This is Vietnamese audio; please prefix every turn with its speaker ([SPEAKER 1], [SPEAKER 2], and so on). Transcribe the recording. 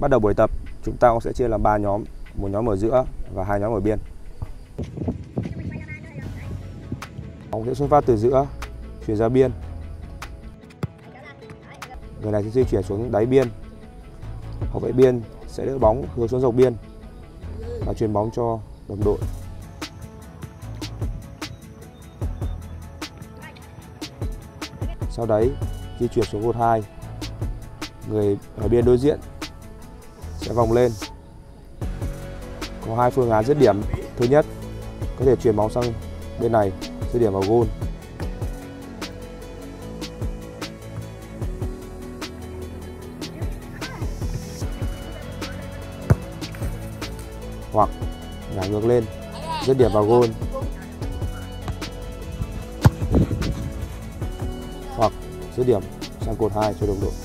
[SPEAKER 1] Bắt đầu buổi tập, chúng ta cũng sẽ chia làm 3 nhóm, một nhóm ở giữa và 2 nhóm ở biên. Bóng sẽ xuất phát từ giữa, chuyển ra biên. Người này sẽ di chuyển xuống đáy biên. Hậu vệ biên sẽ đỡ bóng hướng xuống dọc biên và chuyền bóng cho đồng đội. Sau đấy, di chuyển xuống cột 2. Người ở biên đối diện sẽ vòng lên. Có 2 phương án dứt điểm. Thứ nhất, có thể chuyền bóng sang bên này, dứt điểm vào goal. Hoặc nhảy ngược lên, dứt điểm vào goal. Hoặc dứt điểm sang cột 2 cho đồng đội.